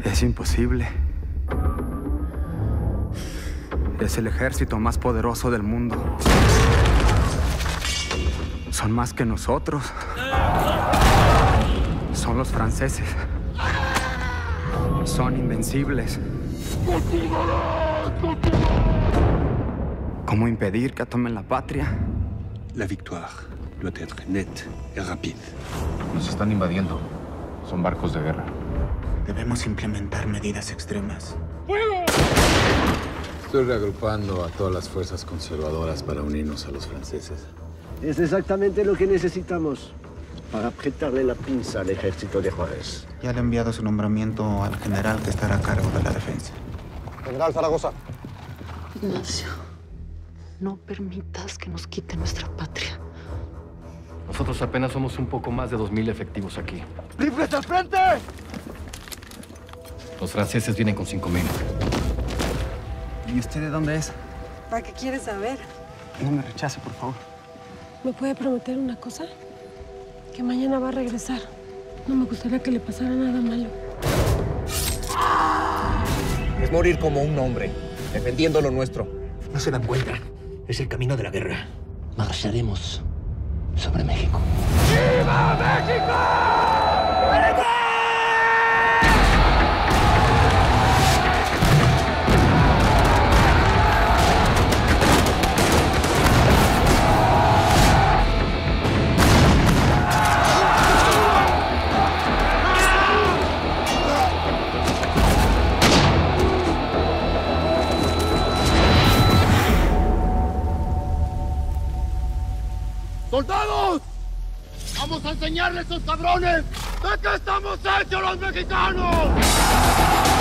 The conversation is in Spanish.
Es imposible. Es el ejército más poderoso del mundo. Son más que nosotros. Son los franceses. Son invencibles. ¿Cómo impedir que tomen la patria? La victoire doit être nette et rapide. Nos están invadiendo. Son barcos de guerra. Debemos implementar medidas extremas. Estoy reagrupando a todas las fuerzas conservadoras para unirnos a los franceses. Es exactamente lo que necesitamos para apretarle la pinza al ejército de Juárez. Ya le he enviado su nombramiento al general que estará a cargo de la defensa. General Zaragoza. Ignacio, no permitas que nos quiten nuestra patria. Nosotros apenas somos un poco más de 2000 efectivos aquí. ¡Rifles al frente! Los franceses vienen con 5000. ¿Y usted de dónde es? ¿Para qué quieres saber? No me rechace, por favor. ¿Me puede prometer una cosa? Que mañana va a regresar. No me gustaría que le pasara nada malo. Es morir como un hombre, defendiendo lo nuestro. No se dan cuenta. Es el camino de la guerra. Marcharemos sobre México. ¡Viva México! ¡Soldados! ¡Vamos a enseñarles a esos cabrones de qué estamos hechos los mexicanos!